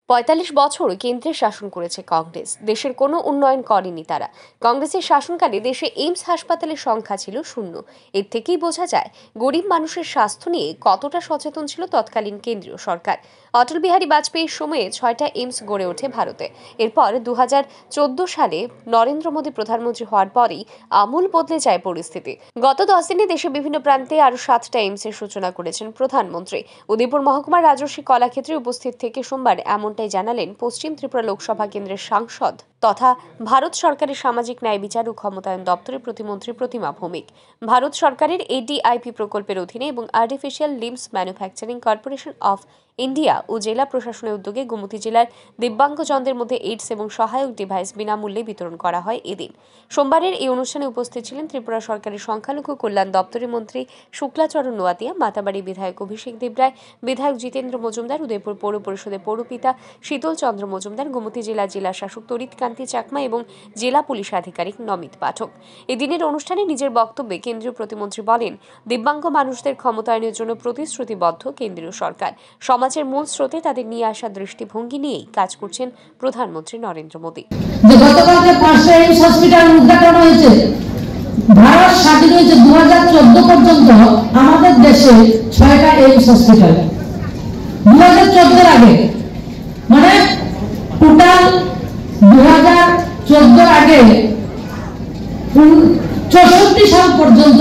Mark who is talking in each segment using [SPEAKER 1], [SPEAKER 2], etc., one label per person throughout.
[SPEAKER 1] ৪৫ বছর কেন্দ্রে শাসন করেছে কংগ্রেস। দেশের কোনো উন্নয়ন করেনি তারা। কংগ্রেসের শাসনকালে দেশে এইমস হাসপাতালের সংখ্যা ছিল 0। এর থেকেই বোঝা যায় গরিব মানুষের স্বাস্থ্য নিয়ে কতটা সচেতন ছিল তৎকালীন কেন্দ্রীয় সরকার। অটল বিহারী বাজপেয়ীর সময়ে 6টা এইমস গড়ে ওঠে ভারতে। এরপর 2014 সালে নরেন্দ্র মোদী প্রধানমন্ত্রী হওয়ার পরেই আমূল বদলে যায় পরিস্থিতি। গত 10 দিনে দেশের বিভিন্ন প্রান্তে আরো 7টা এইমসের সূচনা করেছেন প্রধানমন্ত্রী। উদয়পুর মহকুমার রাজর্ষি কলাক্ষেত্রে উপস্থিত থেকে সোমবার এমনটাই জানালেন পশ্চিম ত্রিপুরা লোকসভা কেন্দ্রের সাংসদ তথা ভারত সরকারের সামাজিক ন্যায় বিচার ও ক্ষমতায়ন দপ্তরের প্রতিমন্ত্রী প্রতিমা ভৌমিক। ভারত সরকারের এডিআইপি প্রকল্পের অধীনে এবং artificial limbs manufacturing corporation of India ও জেলা প্রশাসনের উদ্যোগে গোমতী জেলার দিব্যাঙ্গজনদের মধ্যে এইডস এবং সহায়ক ডিভাইস বিনামূল্যে বিতরণ করা হয় এদিন। সোমবারের এই অনুষ্ঠানে উপস্থিত ছিলেন ত্রিপুরা সরকারের সংখ্যালঘু কল্যাণ দপ্তরের মন্ত্রী শুক্লাচরণ নোয়াতিয়া, মাতাবাড়ি বিধায়ক অভিষেক দেবরায়, বিধায়ক জিতেন্দ্র মজুমদার, উদয়পুর পৌর পরিষদের পৌরপিতা শীতল চন্দ্র মজুমদার, গোমতী জেলা শাসক তরিত কান্তি চাকমা এবং জেলা পুলিশ আধিকারিক নমিত পাঠক। এদিনের অনুষ্ঠানে নিজের বক্তব্যে কেন্দ্রীয় প্রতিমন্ত্রী বলেন, দিব্যাঙ্গ মানুষদের ক্ষমতায়নের জন্য প্রতিশ্রুতিবদ্ধ কেন্দ্রীয় সরকার। সমাজের মূল স্রোতে তাদের নিয়ে আসা দৃষ্টিভঙ্গি নিয়েই কাজ করছেন প্রধানমন্ত্রী নরেন্দ্র মোদী।
[SPEAKER 2] গতকালকে 5টা এইমস হসপিটাল উদ্ঘাটন হয়েছে। ভারত স্বাধীন হয়েছে 2014 পর্যন্ত আমাদের দেশে 6টা এইমস হসপিটাল। 2014 আগে মানে টোটাল 2014 আগে 64 সাল পর্যন্ত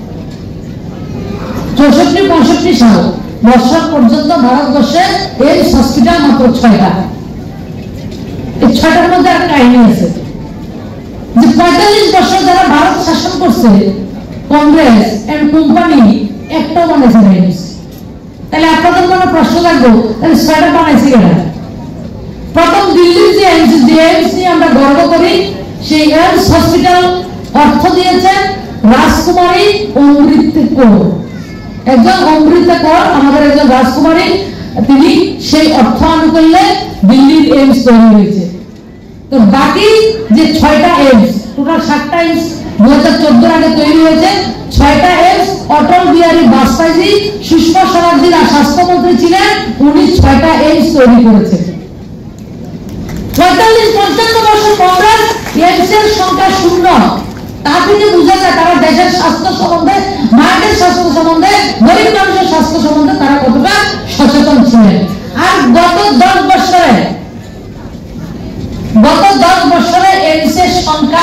[SPEAKER 2] 64-65 সাল বছর পর্যন্ত ভারতবর্ষে এইমস হসপিটাল মাত্র 6টা। এই 6টার মধ্যে একটা কাহিনী আছে যে 45 বছর যারা ভারত শাসন করছে কংগ্রেস এন্ড কোম্পানি একটা বানাইছে এইমস। তাহলে আপনাদের মনে প্রশ্ন লাগবে, তাহলে 6টা বানাইছে কেন? প্রথম দিল্লির যে এইমস নিয়ে আমরা গর্ব করি, সেই এইমস হসপিটাল অর্থ দিয়েছেন রাজকুমারী অমৃত কৌর। একজন অমৃত কৌর আমাদের একজন রাজকুমারী, তিনি সেই অর্থ আনুকূল্যে দিল্লির এইমস তৈরি হয়েছে। তো বাকি যে 6টা এইমস, টোটাল 7টা এইমস 2014 আগে তৈরি হয়েছে। 6টা এইমস অটল বিহারী বাজপেয়ী সুষমা স্বরাজের স্বাস্থ্যমন্ত্রী ছিলেন, উনি 6টা এইমস তৈরি করেছেন। 45-55 বছর কংগ্রেস এইমসের সংখ্যা 0। তা থেকে বোঝা যায় তারা দেশের স্বাস্থ্য সম্বন্ধে, মায়েদের স্বাস্থ্য সম্বন্ধে, গরিব মানুষের স্বাস্থ্য সম্বন্ধে তারা কতটা সচেতন ছিলেন। আর গত 10 বছরে এইমসের সংখ্যা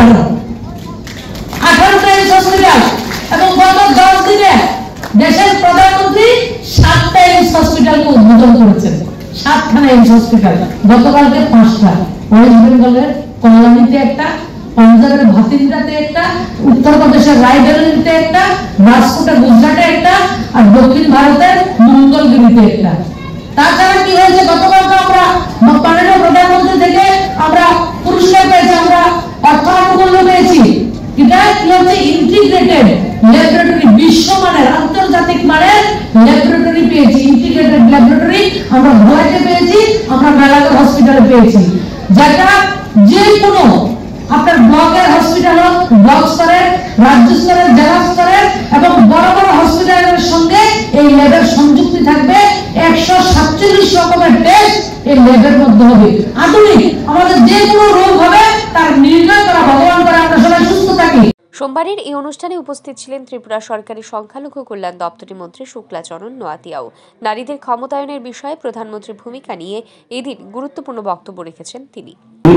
[SPEAKER 2] 18টা এইমস হসপিটাল, এবং গত 10 দিনে দেশের প্রধানমন্ত্রী 7টা এইমস হসপিটালকে উদ্বোধন করেছেন। 7খানা এইমস হসপিটাল, গতকালকে 5টা। ওয়েস্ট বেঙ্গলের কল্যাণীতে একটা, পাঞ্জাবের ভাতিন্দাতে একটা, উত্তরপ্রদেশের রায়বেরেলিতে একটা, রাজকোটে গুজরাটে একটা, আর দক্ষিণ ভারতের মঙ্গলগিরিতে একটা। তাছাড়া কি হয়েছে, গতকালকে আমরা মাননীয় প্রধানমন্ত্রী থেকে আমরা পুরস্কার পেয়েছি, আমরা অর্থ আনুকূল্য পেয়েছি। এটা কি হচ্ছে, ইন্টিগ্রেটেড ল্যাবরেটরি, বিশ্বমানের আন্তর্জাতিক মানের ল্যাবরেটরি পেয়েছি। ইন্টিগ্রেটেড ল্যাবরেটরি আমরা ভোলাতে পেয়েছি, আমরা মেলাঘর হসপিটালে পেয়েছি, যেটা যে কোনো আপনার ব্লকের হসপিটাল হোক, ব্লক স্তরের, রাজ্য স্তরের, জেলা স্তরের এবং বড় বড় হসপিটালের সঙ্গে এই ল্যাবের সংযুক্তি থাকবে। 147 রকমের টেস্ট এই ল্যাবের মধ্যে হবে। আধুনিক আমাদের যে কোনো রোগ হবে তার নির্ণয় করা, ভগবান করে আমরা সবাই সুস্থ থাকি।
[SPEAKER 1] সোমবারের এই অনুষ্ঠানে উপস্থিত ছিলেন ত্রিপুরা সরকারের সংখ্যালঘু কল্যাণ দপ্তরের মন্ত্রী শুক্লাচরণ নোয়াতিয়াও। নারীদের ক্ষমতায়নের বিষয়ে প্রধানমন্ত্রীর ভূমিকা নিয়ে এদিন গুরুত্বপূর্ণ বক্তব্য রেখেছেন তিনি।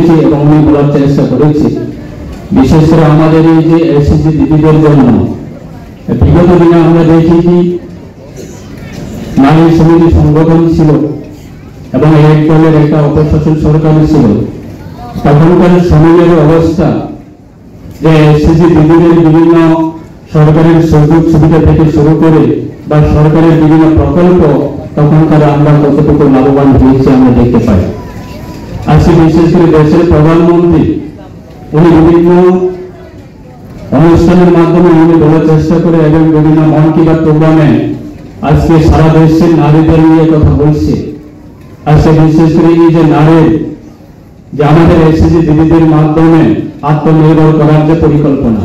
[SPEAKER 3] বিশেষ করে আমাদের এই যে এসএসজি দিদিদের জন্য বিগত দিনে আমরা দেখেছি নারী সমিতি সংগঠন ছিল এবং এক দলের একটা অপশাসন সরকার ছিল। তখনকার সময়ের অবস্থা যে এসএসজি দিদিদের বিভিন্ন সরকারের সুযোগ সুবিধা থেকে শুরু করে বা সরকারের বিভিন্ন প্রকল্প, তখনকার আমরা কতটুকু লাভবান হয়েছি আমরা দেখতে পাই। আজকে বিশেষ করে দেশের প্রধানমন্ত্রী উনি বিভিন্ন অনুষ্ঠানের মাধ্যমে উনি বলার চেষ্টা করে এবং বিভিন্ন মন কি বাত প্রোগ্রামে আজকে সারা দেশের নারীদের নিয়ে কথা বলছে। আজকে বিশেষ করে এই যে নারীর যে আমাদের এসএসজি দিদিদের মাধ্যমে আত্মনির্ভর করার যে পরিকল্পনা,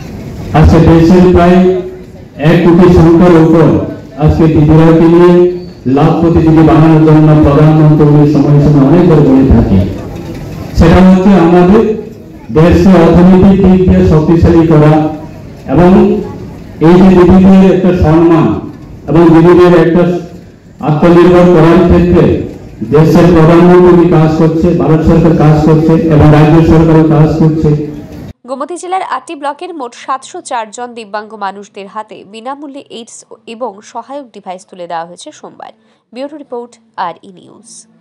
[SPEAKER 3] আজকে দেশের প্রায় 1 কোটি সংখ্যার উপর আজকে দিদিরাকে নিয়ে লাখপতি দিদি বানানোর জন্য প্রধানমন্ত্রীর সময় সময় অনেকবার বলে থাকে। সেটা হচ্ছে আমাদের দেশকে অর্থনৈতিক দিক দিয়ে শক্তিশালী করা এবং এই যে দিদিদের একটা সম্মান এবং দিদিদের একটা আত্মনির্ভর করার ক্ষেত্রে দেশের প্রধানমন্ত্রী কাজ করছে, ভারত সরকার কাজ করছে এবং রাজ্য সরকারও কাজ করছে।
[SPEAKER 1] গোমতী জেলার 8টি ব্লকের মোট 704 জন দিব্যাঙ্গ মানুষদের হাতে বিনামূল্যে এইডস এবং সহায়ক ডিভাইস তুলে দেওয়া হয়েছে সোমবার। Bureau report, RE news.